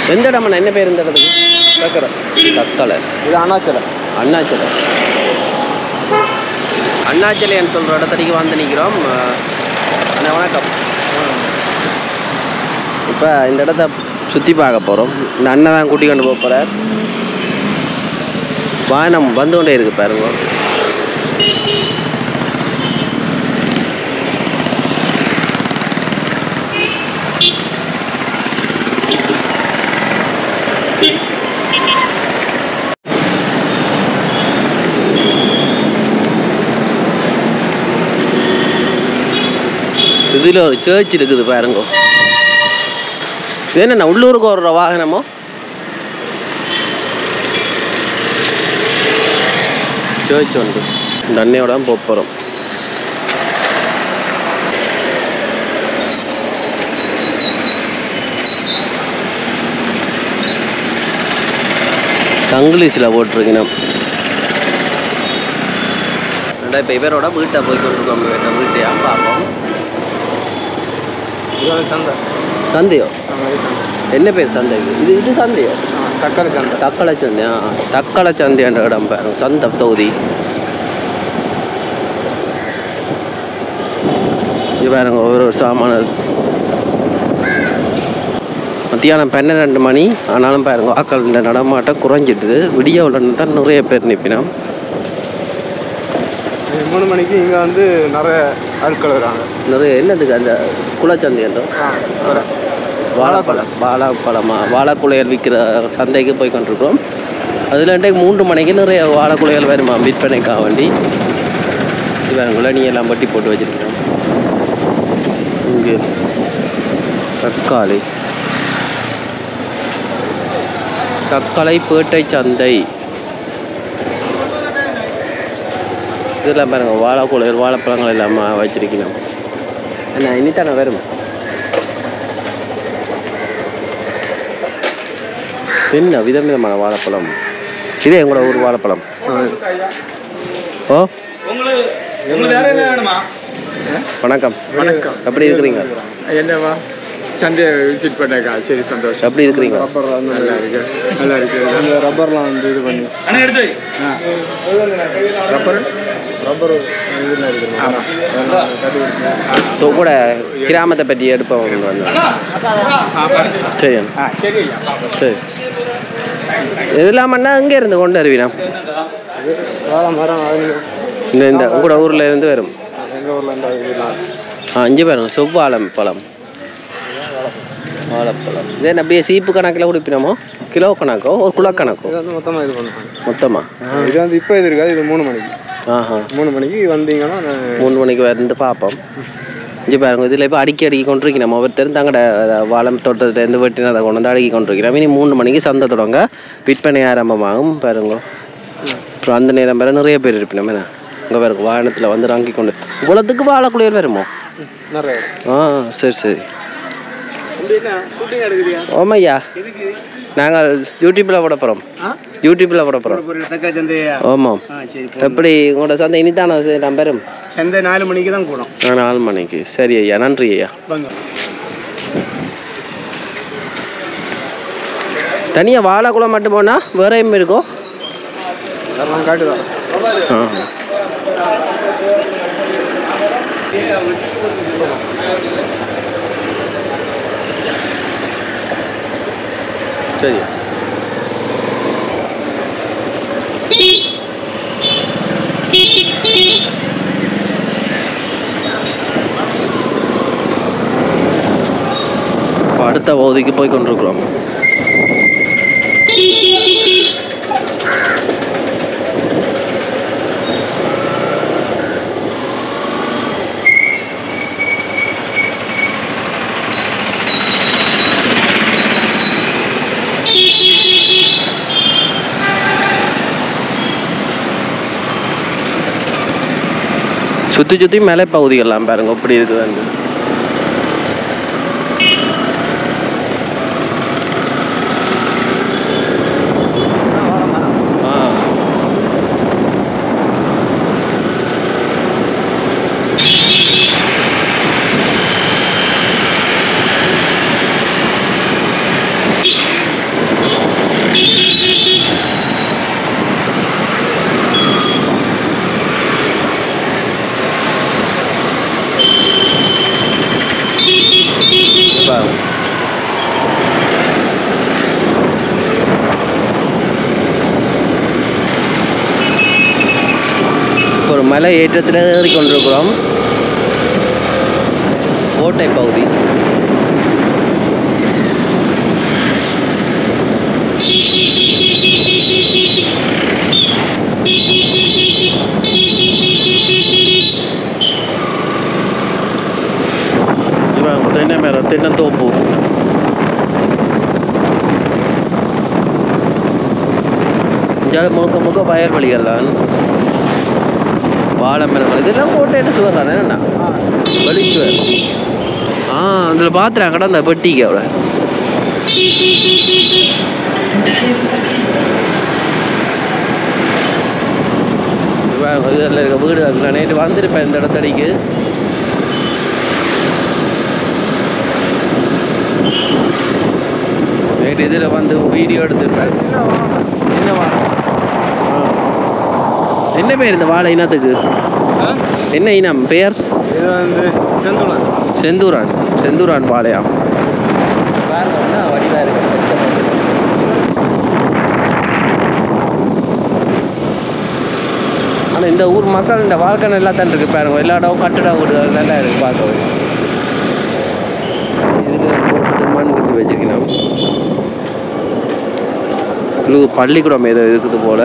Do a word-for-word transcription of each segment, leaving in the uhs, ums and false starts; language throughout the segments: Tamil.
எந்த இடம்ண்ணா என்ன பேர் இந்த இடத்துக்கு? தக்கரை. தக்கலை. இது அண்ணாச்சலை. அண்ணாச்சலை. அண்ணாச்சலைன்னு சொல்கிற இடத்துக்கு வந்து நிற்கிறோம். அண்ணா வணக்கம். இப்போ இந்த இடத்த சுற்றி பார்க்க போகிறோம். இந்த அண்ணன் தான் கூட்டி கொண்டு போக போகிறார். வாகனம் வந்து கொண்டே இருக்குது பாருங்க. இதில் ஒரு சர்ச் இருக்குது பாருங்க. இது என்ன உள்ளூருக்கு ஒரு வாகனமோ? சர்ச் உண்டு. இந்த அண்ணையோட தான் போக போகிறோம். தங்கிலீஷில் போட்டிருக்கணும். இப்போ இவரோட வீட்டை போய் கொண்டிருக்கோம். வீட்டை வீட்டையா பார்ப்போம். சந்தை. சந்தையோ? என்ன பேர் சந்தை? இது இது சந்தையோ? தக்கலை சந்தை. தக்கலை சந்தையா? தக்கலை சந்தைன்ற இடம் பாருங்க. சந்தை தொகுதி இது பாருங்க. ஒவ்வொரு சாமான மத்தியானம் பன்னிரெண்டு மணி ஆனாலும் பாருங்க ஆக்கள் நடமாட்டம் குறைஞ்சிட்டுது. விடிய உள்ள தான் நிறைய பேர் நிற்பினோம். மூணு மணிக்கு இங்கே வந்து நிறைய ஆட்கள் வராங்க. நிறைய என்னதுக்கு அந்த குளச்சந்தையோ? வாழைப்பழம். வாழைப்பழமா? வாழைக்குலையல் விற்கிற சந்தைக்கு போய் கொண்டிருக்கிறோம். அதில் இன்றைக்கு மூன்று மணிக்கு நிறைய வாழைக்குலையல் வருமா விற்பனைக்காக வேண்டி. இது வேணுங்களா நீ எல்லாம் பட்டி போட்டு வச்சுருக்கோம். இங்கே தக்காளி. தக்காளி பேட்டை சந்தை. இதெல்லாம் பாருங்கள். வாழைக்குலையல் வாழைப்பழங்கள் இல்லாமல் வச்சிருக்கணும். என்ன இனித்தானே வரும். என்ன விதம் விதமான வாழைப்பழம். இதே எங்களோட ஊர் வாழைப்பழம். ஓ வணக்கம். வணக்கம். எப்படி இருக்கிறீங்க? என்னவா சந்தையை விசிட் பண்ணக்கா? சரி சந்தோஷம். எப்படி இருக்கிறீங்க? ரப்பர்லாம் நல்லா இருக்கு. நல்லா இருக்கு. அந்த ரப்பர்லாம் வந்து இது பண்ணி ரப்பர் ரப்பர் இதெல்லாம் இருக்குது. ஆமாம். கூட கிராமத்தை பற்றி எடுப்போம். சரி சரி. இதெல்லாம் பண்ணா இங்கே இருந்து கொண்டு வருவீனா? இந்த இந்த உங்களோட ஊரில் இருந்து வரும். எங்கள் ஊரில் இருந்து ஆ அஞ்சு பேரும் செவ்வாழம் பழம். வாழைப்பழம். இதே அப்படியே சீப்பு கணக்கில் குடிப்பினோமோ? கிலோ கணக்கோ ஒரு குலோ கணக்கோ? மொத்தமாக இது பண்ணுறோம். மொத்தமாக இது வந்து இப்போ இது இருக்காது. இது மூணு மணிக்கு. ஆஹா. மூணு மணிக்கு வந்தீங்கன்னா மூணு மணிக்கு வந்து பார்ப்போம். இங்கே பாருங்க. இதில் இப்போ அடுக்கி அடுக்கி கொண்டிருக்கிறோம். ஒவ்வொருத்தரும் தங்கட வாழம் தோட்டத்துலேருந்து வெட்டினதை கொண்டு வந்து அடுக்கி கொண்டிருக்கிறோம். இனி மூணு மணிக்கு சந்தை தொடங்க விற்பனை ஆரம்பமாகும் பாருங்க. அப்புறம் அந்த நேரம் பேர நிறைய பேர் இருப்பினோம். என்ன இங்கே பாருங்க. வாகனத்தில் வந்து இறங்கி கொண்டு இவ்வளோத்துக்கு வாழைக்குலையல் வருமோ? நிறைய. ஆ சரி சரி. ஓமையா நாங்கள் யூடியூப்பில் போட போகிறோம். யூடியூப்பில் போட போகிறோம். ஆமாம். எப்படி உங்களோட சந்தை இனிதான நம்பரும்? சந்தை நாலு மணிக்கு தான் கூடும். நாலு மணிக்கு. சரி ஐயா. நன்றி ஐயா. தனியாக வாழைக்குளம் மட்டும் போனால் வேற எதுவும் இருக்கோ? காட்டுதான். ஆ சரி. அடுத்த பகுதிக்கு போய் கொண்டிருக்கிறோம். சுற்றி சுற்றி மேலே பகுதிகள்லாம் பாருங்க எப்படி இருக்குதுன்னு. மலை ஏற்றத்தில் ஏறி கொண்டிருக்கிறோம். கோட்டை பகுதி. தென்னை மரம், தென்னந்தோப்பு. இங்கே முழுக்க முழுக்க வயல்வெளிகள் தான், வாழை மரங்கள். இதெல்லாம் கோட்டைன்னு சொல்கிறான் என்னண்ணா வெளிச்சு. ஆ அதில் பார்த்துறேன் கடை அந்த பெட்டிக்கு அவளை. இதில் இருக்க வீடு நான் நேற்று வந்திருப்பேன் இந்த இடத்தடிக்கு. நேற்று இதில் வந்து வீடியோ எடுத்திருப்பேன். என்ன வாழை? என்ன பேர் இந்த வாழை இனத்துக்கு? என்ன இனம் பெயர்? இது வந்து செந்தூரான். செந்தூரான். செந்தூரான் வாழையா? பாருங்க வடிவா இருக்கு. ஆனால் இந்த ஊர் மக்கள் இந்த வாழ்க்கை நல்லா தான் இருக்கு பாருங்க. எல்லா இடமும் கட்டட வீடுகள் நல்லா இருக்கு பார்க்கவே. இதுக்கு மண் கட்டி வச்சுக்கலாம். பள்ளிக்கூடம் ஏதோ இருக்குது போல.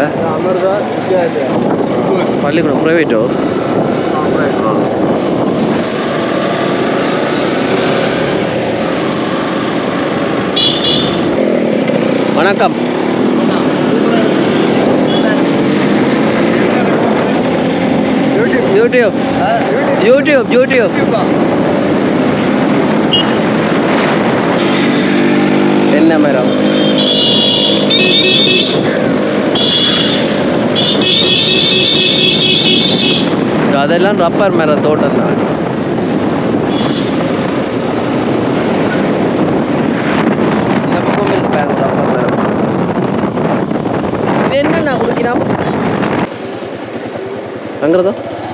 பள்ளிக்கூடம் பிரைவேட்டோ? வணக்கம். யூடியூப் யூடியூப் யூடியூப் என்ன மரம்? அதெல்லாம் ரப்பர் மரம் தோட்டம் தான். இந்த பக்கம் இருக்கு பாருங்க ரப்பர் மரம். இது என்னண்ணா குடிக்கிறான் அங்கிறதோ?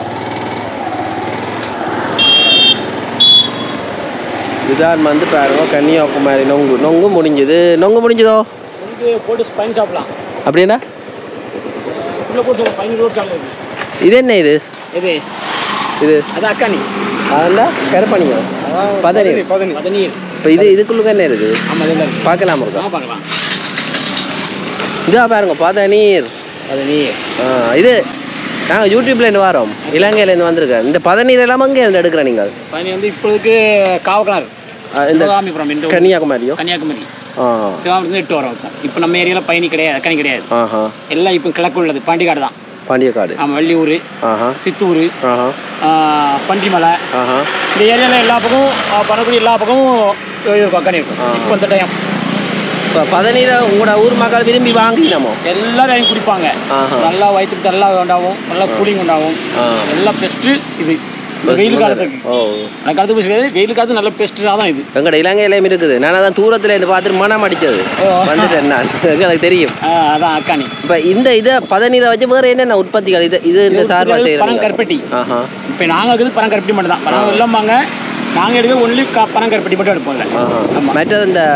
இதான் வந்து பாருங்க கன்னியாகுமரி நொங்கு. நொங்கு முடிஞ்சது. நொங்கு முடிஞ்சதோ? போட்டு பைன் சாப்பிடலாம். அப்படின்னா இது என்ன? இது இது இது அது அக்கானி. அதெல்லாம் கருப்பணியா? பதநீர். பதநீர். இப்போ இது இதுக்குள்ள என்ன இருக்குது? ஆமாம் பார்க்கலாம் இருக்கா? பார்க்கலாம். இதா பாருங்க பதநீர். பதநீர். ஆ இது நாங்கள் யூடியூப்லேருந்து வரோம். இலங்கையிலேருந்து வந்திருக்கேன். இந்த பதநீர் எல்லாம் அங்கே இருந்து எடுக்கிறேன். நீங்கள் பதநீர் வந்து இப்போதுக்கு காவக்கனார் இந்த சிவகாமிபுரம் கன்னியாகுமரியும் கன்னியாகுமரி சிவகாமிலேருந்து எட்டு வரோம். இப்போ நம்ம ஏரியாவில் பயணி கிடையாது, அக்கனி கிடையாது. ஆஹா எல்லாம் இப்போ கிழக்கு உள்ளது பாண்டிகாடு தான். பாண்டியக்காடு. ஆமாம் வள்ளியூர், ஆஹா சித்தூர், ஆஹா பன்றிமலை. ஆஹா இந்த ஏரியாவில் எல்லா பக்கமும் பண்ணக்கூடிய எல்லா பக்கமும் இருக்கும் அக்கனி இருக்கும். இப்போ இந்த டைம் இப்போ பதநீரை உங்களோட ஊர் மக்கள் விரும்பி வாங்கினோமோ? எல்லாரும் வாங்கி குடிப்பாங்க. நல்லா வயிற்றுக்கு நல்லா உண்டாகும், நல்லா கூலிங் உண்டாகும். எல்லாம் பெஸ்ட்டு இது வெயில் காலத்துக்கு. ஓ அந்த காலத்துக்கு பேசுகிறது வெயில் காலத்துக்கு நல்ல பெஸ்ட்டாக தான் இது. எங்கட இலங்கையிலையும் இருக்குது. நான் தான் தூரத்தில் இருந்து பார்த்துட்டு மனம் அடித்தது வந்துட்டேன் நான். எனக்கு தெரியும். அதான் அக்கானி. இப்போ இந்த இதை பதநீரை வச்சு வேறு என்னென்ன உற்பத்திகள்? இது இது இந்த சார்பாக செய்யறது பனங்கருப்பட்டி. ஆஹா இப்போ நாங்கள் இருக்குது பனங்கருப்பட்டி மட்டும் தான். பணம் இல்லாமாங்க நாங்கள் எடுக்க ஒன்லி பனங்கருப்பட்டி மட்டும் எடுப்போம்ல. ஆமாம். மற்றது இந்த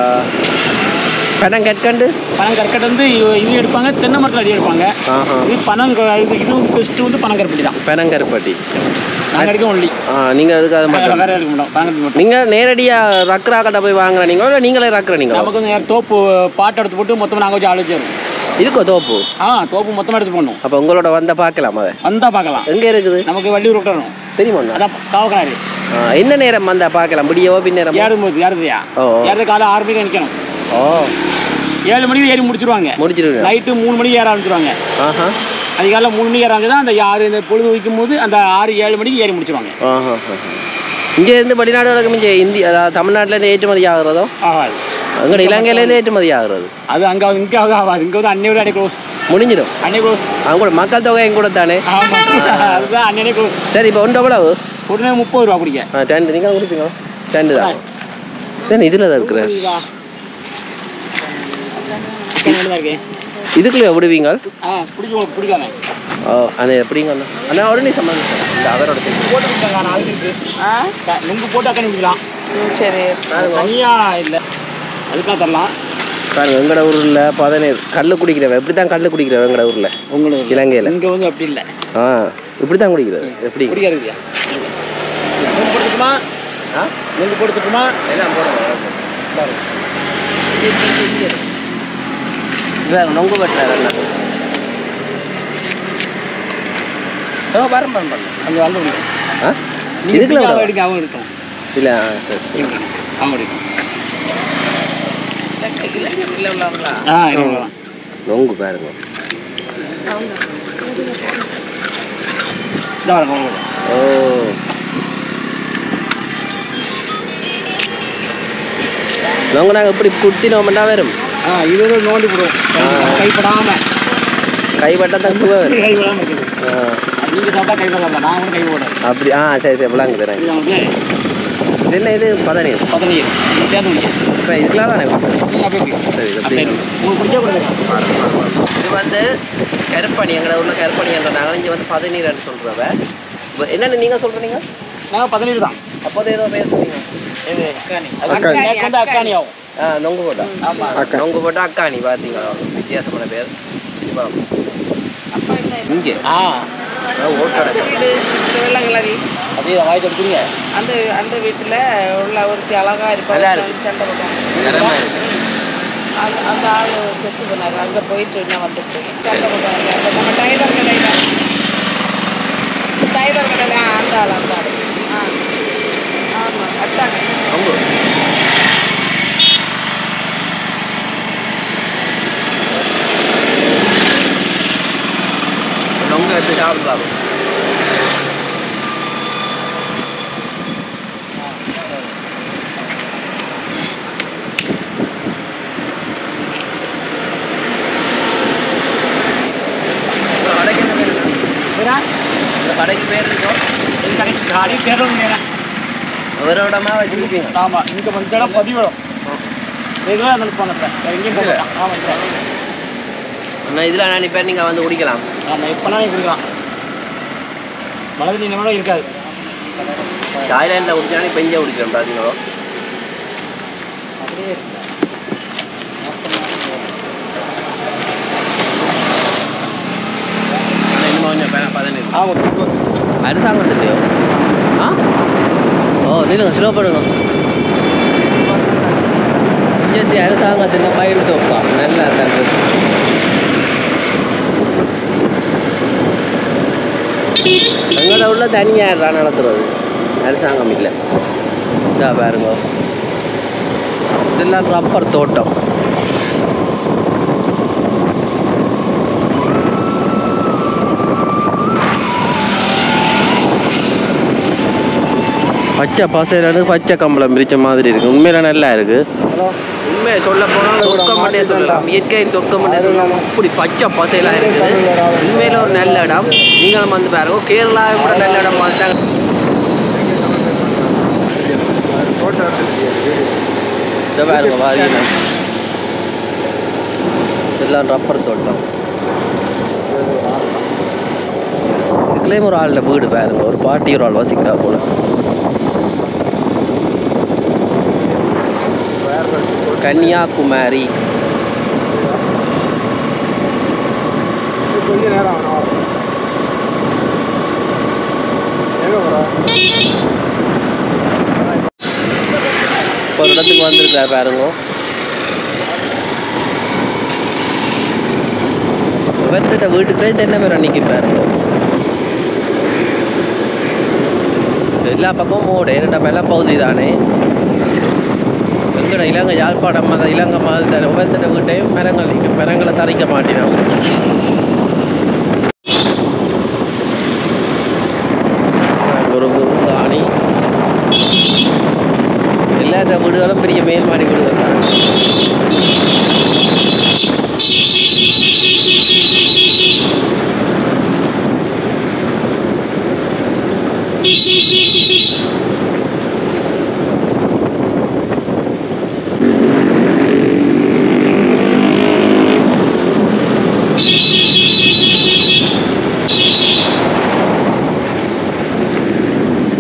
பனங்கற்கண்டு பனங்கற்கண்டு வந்து இது எடுப்பாங்க. தென்னை மரத்தில் அது எடுப்பாங்க. இது பனம் இது இதுவும் பெஸ்ட்டு வந்து பனங்கருப்பட்டி தான். பனங்கருப்பட்டி நாங்கள் எடுக்க ஒன்லி. ஆ நீங்கள் அதுக்காக மட்டும் வேறு எடுக்க மாட்டோம். பனங்கருப்பட்டி மட்டும். நீங்கள் நேரடியாக ரக்கரா கடை போய் வாங்குறீங்களோ இல்லை நீங்களே ரக்குறீங்களா? நமக்கு வந்து தோப்பு பாட்டு எடுத்து போட்டு மொத்தமாக நாங்கள் வச்சு ஆலோசிச்சு வரும். இருக்கோ தோப்பு? ஆ தோப்பு மொத்தமாக எடுத்து போடணும். அப்போ உங்களோட வந்தால் பார்க்கலாம். அதை வந்தால் பார்க்கலாம். எங்கே இருக்குது? நமக்கு வள்ளியூர் விட்டணும். தெரியுமா? அதான் காவக்கனாரு. என்ன நேரம் வந்தால் பார்க்கலாம்? முடியவோ பின்னேரம்? ஏறும்போது ஏறுதையா ஓ ஏறது காலை ஆறு மணிக்கு நிற்கணும். ஓ ஏழு மணிக்கு ஏறி முடிச்சிருவாங்க. முடிச்சிருவாங்க. நைட்டு மூணு மணிக்கு ஏற ஆரம்பிச்சிருவாங்க. ஆஹா அதிகாலை மூணு மணிக்கு ஏற ஆரம்பிச்சு தான் அந்த ஆறு இந்த பொழுது வைக்கும் போது அந்த ஆறு ஏழு மணிக்கு ஏறி முடிச்சிருவாங்க. ஆஹா இங்கே இருந்து வெளிநாடுகளுக்கு மிஞ்ச இந்தி அதாவது தமிழ்நாட்டிலேருந்து ஏற்றுமதி ஆகிறதோ? ஆகாது. அங்கே இலங்கையிலேருந்து ஏற்றுமதி ஆகிறது. அது அங்கே இங்கே ஆகாது. இங்கே வந்து அன்னையோட அன்னை க்ளோஸ் முடிஞ்சிடும். அன்னை க்ளோஸ் அவங்க கூட மக்கள் தொகை எங்க கூட தானே? ஆமாம் அதுதான் அன்னை க்ளோஸ். சரி இப்போ ஒன்று எவ்வளவு? உடனே முப்பது ரூபா குடிக்க. ஆ டெண்டு நீங்கள் குடிப்பீங்களா? டெண்டு தான். சரி இதில் தான் இருக்கிறேன். இதுக்குள்ளே விடுவீங்க? ஆ பிடிக்கும் பிடிக்காம. ஓ அண்ணா எப்படிங்க அண்ணா? அண்ணா ஒரு நிமிஷம் இந்த அதரோட போட்டு கொடுத்தாங்க. நாலு இருக்கு. ஆ நுங்கு போட்டு அக்கா நிற்கலாம். சரி தனியாக இல்லை அதுக்காக தரலாம். பாருங்க எங்கட ஊரில் பதினேழு கல் குடிக்கிறவ இப்படி தான் கல் குடிக்கிறவ எங்கட ஊரில் உங்களுக்கு இலங்கையில் இங்கே வந்து அப்படி இல்லை. ஆ இப்படி தான் குடிக்கிறது. எப்படி குடிக்கிறதுயா நெல் போடுத்துக்குமா? ஆ நெல் போடுத்துக்குமா? எல்லாம் போடுங்க. வேறு நொங்கு வெட்டுறாரு ஓ வரும் வரும் வரும் அங்கே வந்து முடியும். ஆ இதுக்குள்ள எடுக்க அவங்க எடுக்கணும். இல்லை சரி சரி அவங்க எடுக்கணும். ஆ நொங்கு பாருங்க. ஓ நொங்கு நாங்கள் இப்படி குத்தினோம்னா வரும். ஆ இது நோண்டி போடுவோம் கைப்படாம. கைப்பட்டா தான் சுவை வரும். கைப்படாம இருக்குது. நீங்கள் சாப்பிட்டா கைப்படாம நான் கூட கை போடுறேன். அப்படி ஆ சரி சரி விளாங்க தரேன். இது என்ன இது பதினேழு பதினேழு சேர்ந்து இப்போ இதுக்கெல்லாம் தானே சரி இது வந்து கருப்பணி எங்களை ஊரில் கருப்பணி என்றாங்க. இங்கே வந்து பதினீர்னு சொல்கிறவ என்னென்னு நீங்கள் சொல்கிறீங்க? நாங்கள் பதினேழு தான். அப்போது ஏதோ பேர் சொன்னீங்க. இது அக்கானி வந்து அக்கானி ஆகும். ஆ நொங்கு போட்டா ஆமாம் நொங்கு போட்டா அக்கானி பார்த்தீங்களா வித்தியாசமான பேர். இங்கே ஆ ஓட்டாட வெள்ளங்களவி அப்படியே வாய்ட்டு எடுத்துருங்க. அந்த அந்த வீட்டில் உள்ள ஒருத்தி அழகா இருப்பாங்க. சண்டை போடுவாங்க. அந்த அந்த ஆள் செத்து போனாரு. அங்கே போயிட்டு நான் வந்துட்டு சண்டை போடுவாங்க. அந்த நம்ம டைலர் கடையில் டைலர் கடையில் அந்த ஆள் அந்த ஆள் ஆ ஆமாம் அட்டாங்க நொங்கு நொங்கு எடுத்து சாப்பிடலாம். கடைக்கு பேர் இருக்கும். இது கடைக்கு காடி பேரும் அவரோடமா வச்சுருப்பீங்க. ஆமாம் இங்கே வந்து இடம் பதிவிடும். ரெகுலராக நினைப்பாங்க சார் எங்கேயும் போகலாம். ஆமாம் சார் அண்ணா இதில் அண்ணா பேர் நீங்கள் வந்து குடிக்கலாம். ஆமாம் எப்போனா நீங்கள் குடிக்கலாம். மழை தண்ணி கூட இருக்காது. தாய்லாண்டில் குடிச்சாலும் இப்போ இங்கே குடிக்கிறோம் பார்த்தீங்களோ. அப்படியே அரசாங்கத்திலையோ ஆ ஓ நீங்க ஸ்லோ பண்ணுங்க. இங்கே அரசாங்கத்தில் பயில் சோப்பா நல்லா தருது. எங்களை உள்ள தனியாக நடத்துறது அரசாங்கம் இல்லை. இதா பாருங்க இதெல்லாம் ரப்பர் தோட்டம். பச்சை பசையில பச்சை கம்பளம் பிரிச்ச மாதிரி இருக்கு. உண்மையில நல்லா இருக்கு. உண்மையை சொல்ல போனால் சொக்கமட்டே சொல்லலாம். இயற்கையின் சொக்கமட்டே சொல்லலாம். இப்படி பச்சை பசையெல்லாம் இருக்குது. உண்மையில ஒரு நல்ல இடம். நீங்களும் வந்து பாருங்க. கேரளா கூட நல்ல இடம் பார்த்தாங்க. இதை பாருங்க வாரியம் எல்லாம் ரப்பர் தோட்டம். இதுலேயும் ஒரு ஆளில் வீடு பாருங்க. ஒரு பாட்டி ஒரு ஆள் வசிக்கிறா போல. கன்னியாகுமரி ஒரு இடத்துக்கு வந்திருக்கா பாருங்க. இவர்கிட்ட வீட்டுக்குள்ளே தென்னை மரம் நிற்கி பாருங்க. எல்லா பக்கமும் மூடு இரண்டா மேலே பகுதி தானே. எங்கட இலங்கை யாழ்ப்பாணம் மத இலங்கை மத உபத்திர வீட்டையும் மரங்கள் நிற்கும். மரங்களை தரிக்க மாட்டினோம். ஒரு காணி எல்லா வீடுகளும் பெரிய மேல்மாடி வீடுகள் தான்.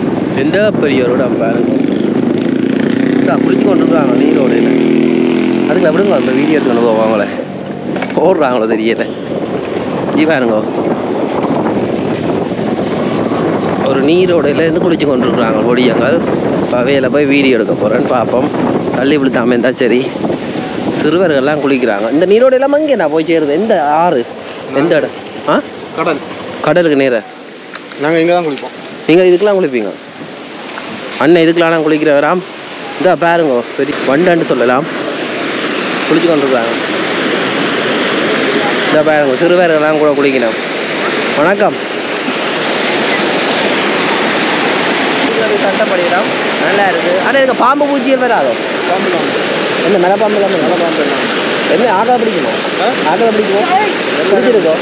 எந்த பெரிய ரோடு பாருங்க. குளிச்சு கொண்டு வருவாங்க நீரோடையில். அதுக்குள்ள விடுங்க இப்போ வீடியோ எடுத்துக்கணும் போவாங்களே ஓடுறாங்களோ தெரியல ஜி பாருங்க ஒரு நீரோடையில இருந்து குளிச்சு கொண்டிருக்கிறாங்க பொடியங்கள் பவையில் போய் வீடியோ எடுக்க போகிறேன்னு பார்ப்போம் தள்ளி விழுத்தாமல் இருந்தால் சரி சிறுவர்கள்லாம் குளிக்கிறாங்க இந்த நீரோடையெல்லாம் அங்கே நான் போய் சேருது எந்த ஆறு எந்த இடம் ஆ கடல் கடலுக்கு நேராக நாங்கள் இங்கே தான் குளிப்போம் நீங்கள் இதுக்கெல்லாம் குளிப்பீங்க அண்ணன் இதுக்கெல்லாம் நான் குளிக்கிறவராம் இதா பாருங்க பெரிய வண்டான்னு சொல்லலாம் குளிச்சு கொண்டிருக்கிறாங்க இதா பாருங்க சிறுவர்கள்லாம் கூட குளிக்கணும் வணக்கம் சட்டப்படுகிறோம் நல்லா இருக்குது ஆனால் இதுக்கு பாம்பு பூச்சிகள் வராதோ பாம்பு என்ன மலை பாம்பு இல்லாமல் மலை பாம்பு என்ன ஆகலை பிடிக்குமோ ஆகலை பிடிக்குமோ பிடிச்சிருக்கோ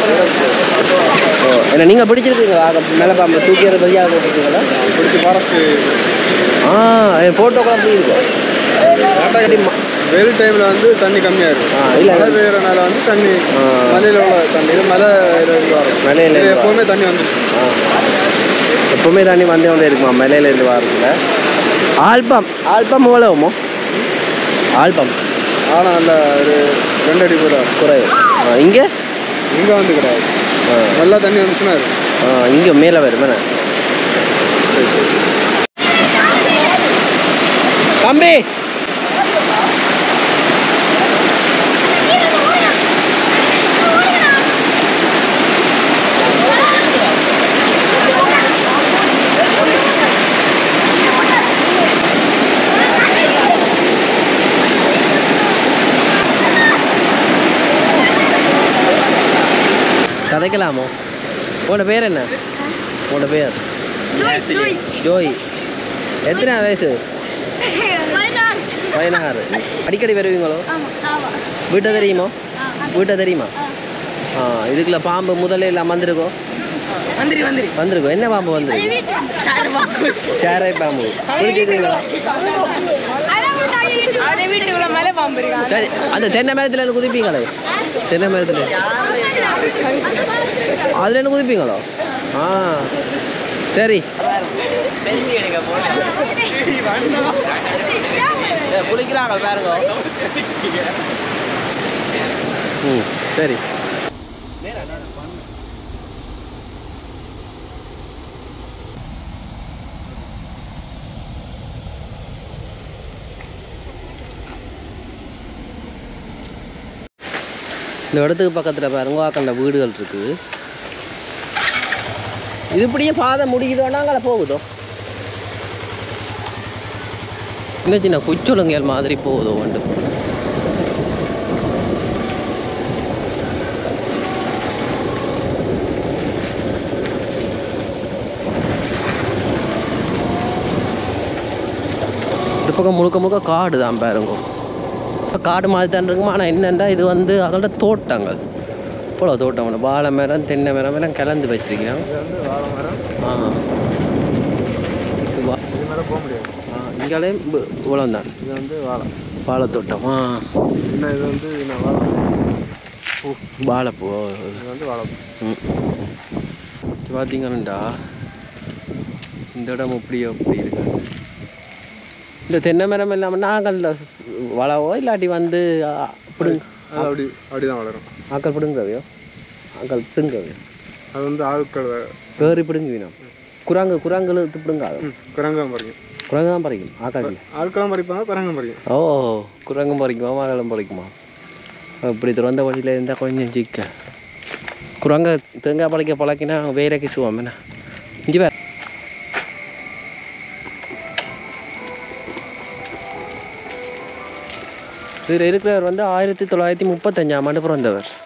ஓ என்ன நீங்கள் பிடிச்சிருக்கீங்களா ஆக மலை பாம்பு தூக்கி எறிய பெரிய ஆக பிடிச்சிங்களா பிடிச்சி ஃபாரஸ்ட்டு ஆ என் ஃபோட்டோக்கெல்லாம் எப்படி இருக்கும் வெயில் டைமில் வந்து தண்ணி கம்மியாக இருக்கும் ஆ இல்லை மழை பெய்யறனால வந்து தண்ணி மலையில் உள்ள தண்ணி இது மலை வரும் மலையில் எப்போவுமே தண்ணி வந்துடும் ஆ எப்பவுமே தண்ணி வந்தே வந்தே இருக்குமா மலையிலேருந்து வாரத்தில் ஆல்பம் ஆல்பம் எவ்வளோமோ ஆல்பம் ஆனால் அந்த ஒரு ரெண்டு அடி கூட குறைவு இங்கே இங்கே வந்து கிடையாது நல்லா தண்ணி வந்துச்சுன்னா ஆ இங்கே மேலே வருமே தம்பி கதைக்கலாமோ உன்னோட பேர் என்ன உன்னோட பேர் ஜோய் எத்தனை வயசு பதினாறு அடிக்கடி வருவீங்களோ வீட்டை தெரியுமோ வீட்டை தெரியுமா ஆ இதுக்குள்ள பாம்பு முதல்ல எல்லாம் வந்திருக்கோம் வந்திருக்கோம் என்ன பாம்பு வந்துருக்கு சேரை பாம்பு குளிச்சிருக்கீங்களா சரி அந்த தென்னை மரத்துல குதிப்பீங்களே தென்னை மரத்துல அதுல என்ன குதிப்பீங்களோ ஆ சரி குளிக்கிறாங்க பாருங்க ம் சரி இந்த இடத்துக்கு பக்கத்தில் பாருங்க வாக்கண்ட வீடுகள் இருக்குது இது இப்படியே பாதை முடிக்குதோன்னா அங்கே போகுதோ சின்ன சின்ன குச்சொலுங்கல் மாதிரி போகுதோ உண்டு இந்த பக்கம் முழுக்க முழுக்க காடு தான் பாருங்க காடு மாதிரி தான் இருக்குமா ஆனால் என்னென்னா இது வந்து அதோட தோட்டங்கள் போல தோட்டம் வாழை மரம் தென்னை மரம் எல்லாம் கலந்து வச்சிருக்கிறோம் ஆ போக முடியாது ஆ இங்காலே இவ்வளோ தான் இது வந்து வாழை வாழைத்தோட்டம் ஆ இன்னும் இது வந்து நான் வாழை பூ வாழைப்பூ இது வந்து வாழைப்பூ ம் பார்த்தீங்கன்னா இந்த இடம் இப்படி அப்படி இருக்கு இந்த தென்னை மரம் இல்லாமல் நாங்கள் வளவோ இல்லாட்டி வந்து பிடுங்க அப்படி அப்படி தான் வளரும் ஆக்கள் பிடுங்கவையோ ஆக்கள் பிடுங்கவையோ அது வந்து ஆட்கள் வேறு பிடுங்குவீனா குரங்கு குரங்கு பிடுங்காது குரங்கம் பறிக்கும் குரங்கு தான் பறிக்கும் ஆக்கள் ஆட்களும் பறிப்பாங்க குரங்கும் பறிக்கும் ஓ குரங்கும் பறிக்குமா மகளும் பறிக்குமா இப்படி திறந்த வழியில் இருந்தால் கொஞ்சம் சிக்க குரங்க தேங்காய் பழைக்க பழக்கினா வேற கிசுவோம் என்ன இங்கே வேறு இதில் இருக்கிறவர் வந்து ஆயிரத்தி தொள்ளாயிரத்தி முப்பத்தஞ்சாம் ஆண்டு பிறந்தவர்